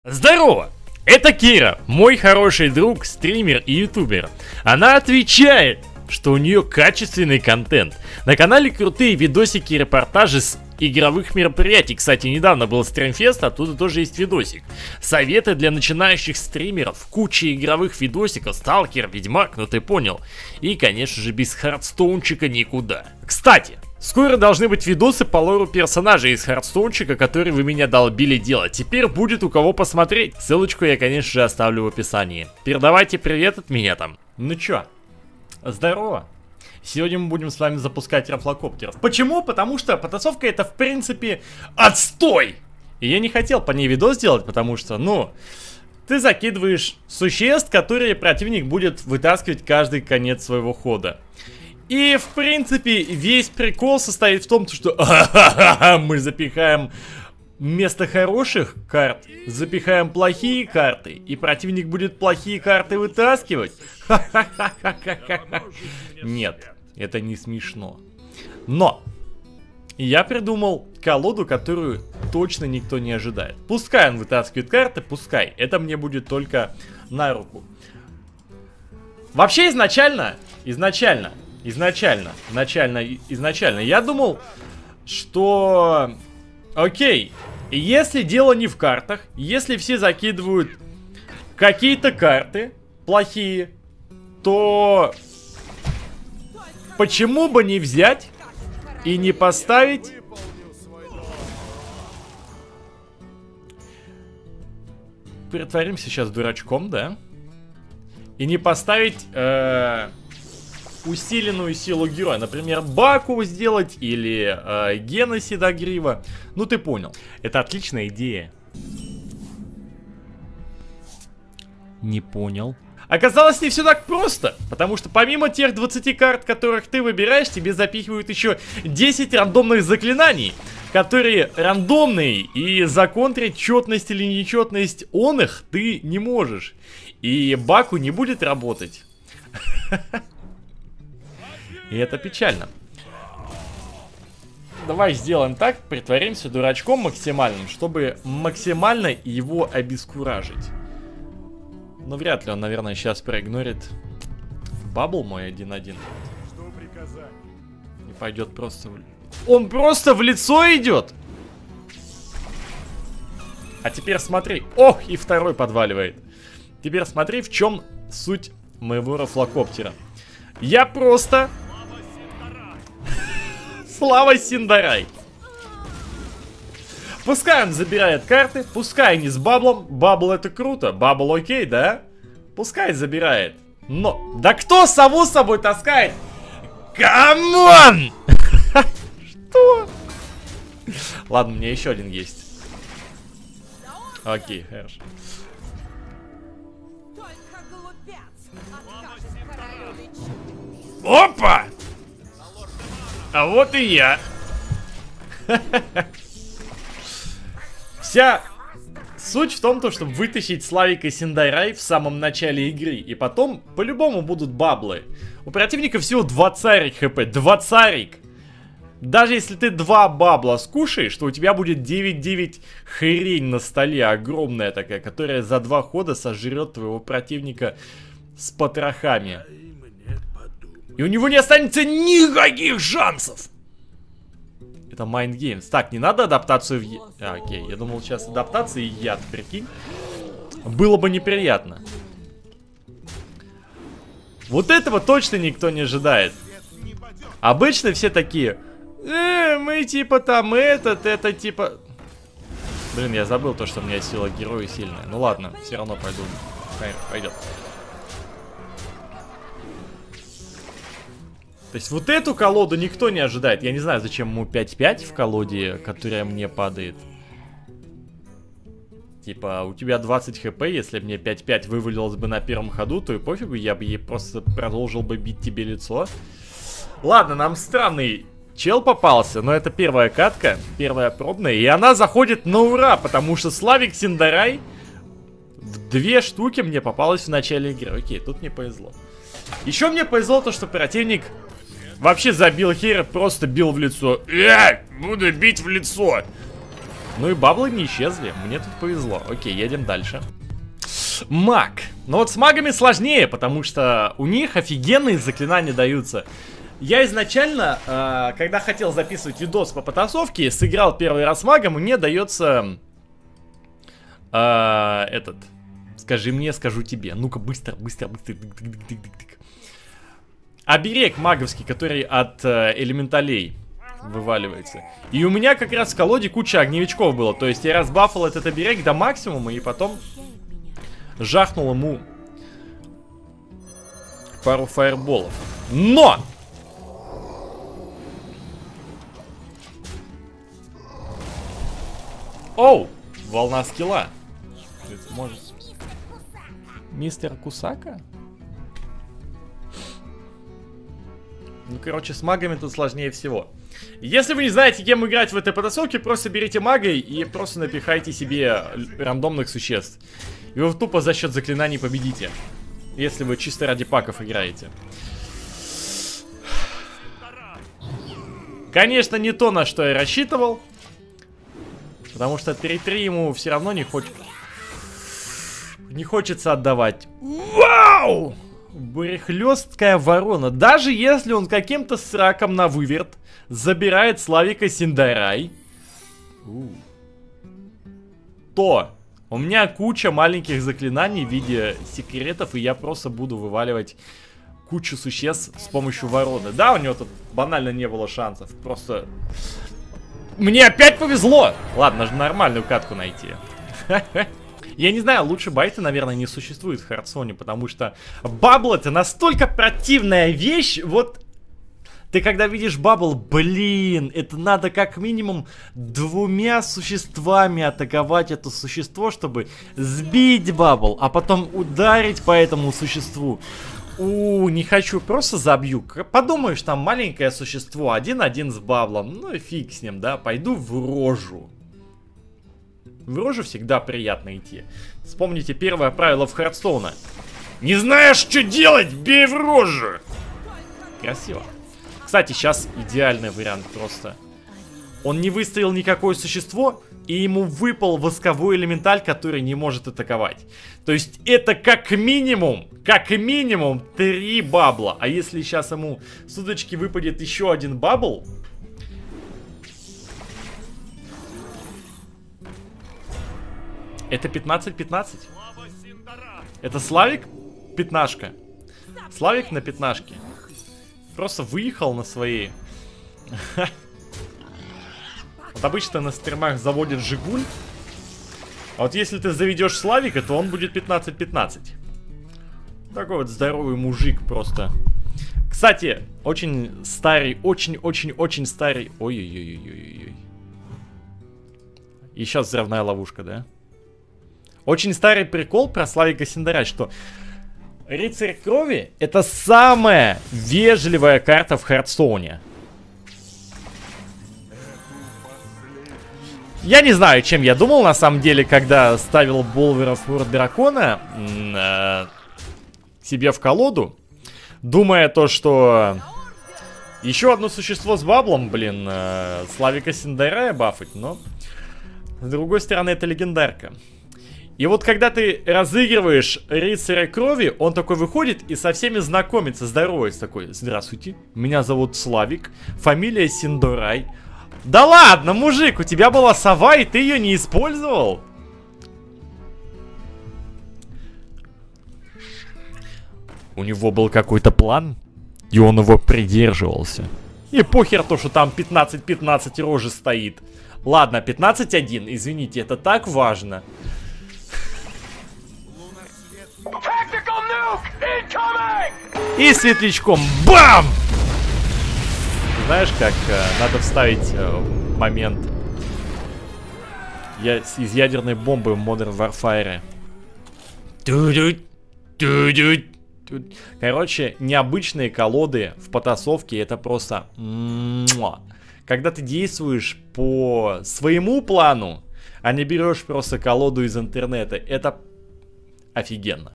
Здорово! Это Кира, мой хороший друг, стример и ютубер. Она отвечает, что у нее качественный контент. На канале крутые видосики и репортажи с игровых мероприятий. Кстати, недавно был стримфест, оттуда тоже есть видосик. Советы для начинающих стримеров, куча игровых видосиков, Сталкер, Ведьмак, ну ты понял. И, конечно же, без Хардстоунчика никуда. Кстати, скоро должны быть видосы по лору персонажей из Хардстоунчика, которые вы меня долбили делать. Теперь будет у кого посмотреть. Ссылочку я, конечно же, оставлю в описании. Передавайте привет от меня там. Ну чё, здорово. Сегодня мы будем с вами запускать рафлокоптеров. Почему? Потому что потасовка это, в принципе, отстой! И я не хотел по ней видос делать, потому что, ну, ты закидываешь существ, которые противник будет вытаскивать каждый конец своего хода. И, в принципе, весь прикол состоит в том, что мы запихаем вместо хороших карт, запихаем плохие карты, и противник будет плохие карты вытаскивать. Нет, это не смешно. Но я придумал колоду, которую точно никто не ожидает. Пускай он вытаскивает карты, пускай. Это мне будет только на руку. Вообще изначально, я думал, что окей, если дело не в картах, если все закидывают какие-то карты плохие, то почему бы не взять и не поставить притворимся сейчас дурачком, да? И не поставить усиленную силу героя. Например, Баку сделать или Гена Седогрива. Ну ты понял. Это отличная идея. Не понял. Оказалось, не все так просто. Потому что помимо тех 20 карт, которых ты выбираешь, тебе запихивают еще 10 рандомных заклинаний, которые рандомные. И законтрить четность или нечетность он их ты не можешь. И Баку не будет работать. И это печально. Давай сделаем так, притворимся дурачком максимальным, чтобы максимально его обескуражить. Но вряд ли он, наверное, сейчас проигнорит бабл мой 1-1. Не пойдет просто в... Он просто в лицо идет! А теперь смотри. Ох, и второй подваливает. Теперь смотри, в чем суть моего рафлокоптера. Я просто... Слава Синдарай! Пускай он забирает карты, пускай не с баблом. Бабл это круто, бабл окей, да? Пускай забирает. Но, да кто сову с собой таскает? Камон! Что? Ладно, у меня еще один есть. Окей, хорошо. Опа! А вот и я. Вся суть в том, чтобы вытащить Славика Синдарай в самом начале игры. И потом по-любому будут баблы. У противника всего 2 царик хп. 2 царик. Даже если ты 2 бабла скушаешь, то у тебя будет 9-9 хрень на столе. Огромная такая, которая за 2 хода сожрет твоего противника с потрохами. И у него не останется никаких шансов. Это Mind Games. Так, не надо адаптацию в... окей, я думал сейчас адаптация и яд, прикинь. Было бы неприятно. Вот этого точно никто не ожидает. Обычно все такие... мы типа там это типа... Блин, я забыл то, что у меня сила героя сильная. Ну ладно, все равно пойду. Пойдет. То есть вот эту колоду никто не ожидает. Я не знаю, зачем ему 5-5 в колоде, которая мне падает. Типа, у тебя 20 хп, если мне 5-5 вывалилось бы на первом ходу, то и пофигу, я бы ей просто продолжил бы бить тебе лицо. Ладно, нам странный чел попался, но это первая катка, первая пробная, и она заходит на ура, потому что Славик Синдарай в 2 штуки мне попалось в начале игры. Окей, тут мне повезло. Еще мне повезло то, что противник... Вообще забил хера, просто бил в лицо. Буду бить в лицо. Ну и баблы не исчезли. Мне тут повезло. Окей, едем дальше. Маг. Но вот с магами сложнее, потому что у них офигенные заклинания даются. Я изначально, когда хотел записывать видос по потасовке, сыграл первый раз магом, и мне дается этот. Скажи мне, скажу тебе. Ну-ка, быстро. Оберег маговский, который от элементалей вываливается. И у меня как раз в колоде куча огневичков было. То есть я разбафал этот оберег до максимума и потом жахнул ему пару фаерболов. Но! Оу! Волна скилла. Может... Мистер Кусака? Ну, короче, с магами тут сложнее всего. Если вы не знаете, кем играть в этой потасовке, просто берите мага и просто напихайте себе рандомных существ. И вы тупо за счет заклинаний победите. Если вы чисто ради паков играете. Конечно, не то, на что я рассчитывал. Потому что 3-3 ему все равно не хочется отдавать. Вау! Брехлёсткая ворона. Даже если он каким-то сраком на выверт забирает Славика Синдарай, то у меня куча маленьких заклинаний в виде секретов, и я просто буду вываливать кучу существ с помощью вороны. Да, у него тут банально не было шансов. Просто... Мне опять повезло! Ладно, нормальную катку найти. Я не знаю, лучше байта, наверное, не существует в Хардстоне, потому что бабл это настолько противная вещь. Вот ты когда видишь бабл, блин, это надо как минимум 2 существами атаковать это существо, чтобы сбить бабл, а потом ударить по этому существу. Не хочу, просто забью. Подумаешь, там маленькое существо, 1-1 с баблом. Ну и фиг с ним, да, пойду в рожу. В рожу всегда приятно идти. Вспомните первое правило в Хардстоуна. Не знаешь, что делать, бей в рожу. Красиво. Кстати, сейчас идеальный вариант просто. Он не выставил никакое существо, и ему выпал восковой элементаль, который не может атаковать. То есть это как минимум 3 бабла. А если сейчас ему с удочки выпадет еще 1 бабл... Это 15-15. Это Славик пятнашка. Славик на пятнашке. Просто выехал на своей. Вот обычно на стримах заводят Жигуль. А вот если ты заведешь Славика, то он будет 15-15. Такой вот здоровый мужик просто. Кстати, очень старый, очень-очень-очень старый... Ой-ой-ой-ой-ой-ой. И сейчас взрывная ловушка, да? Очень старый прикол про Славика Синдарай, что Рыцарь Крови это самая вежливая карта в Хардстоуне. Я не знаю, чем я думал на самом деле, когда ставил Болверов Ворд Дракона себе в колоду, думая то, что еще одно существо с баблом, блин, Славика Синдарая бафать, но с другой стороны это легендарка. И вот когда ты разыгрываешь Рыцаря Крови, он такой выходит и со всеми знакомится, здоровается такой: здравствуйте, меня зовут Славик, фамилия Синдарай. Да ладно, мужик, у тебя была сова, и ты ее не использовал? У него был какой-то план, и он его придерживался. И похер то, что там 15-15 рожи стоит. Ладно, 15-1, извините, это так важно. И светлячком бам! Знаешь, как надо вставить момент из ядерной бомбы в Modern Warfare. Короче, необычные колоды в потасовке это просто... Когда ты действуешь по своему плану, а не берешь просто колоду из интернета, это офигенно.